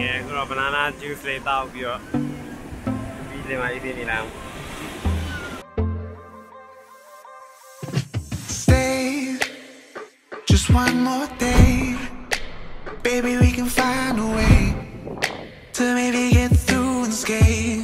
ငယ်အခုတော့ banana juice လေးတောက်ပြီးတော့ပြီးစင်မှာအေးသေးနေလား Stay just one more day, baby, we can find a way to maybe get through unscathed.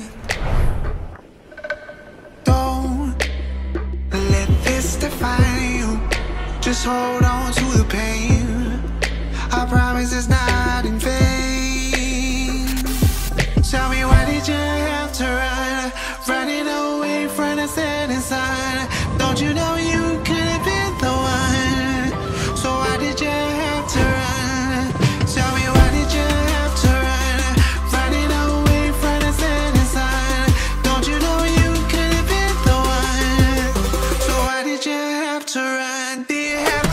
Don't let this define you, just hold on to the pain. I promise it's not in vain. Tell me, why did you have to run, running away from the setting sun? Don't you know you could have been the one? So why did you have to run? Tell me, why did you have to run, running away from the setting sun? Don't you know you could have been the one? So why did you have to run? Do you have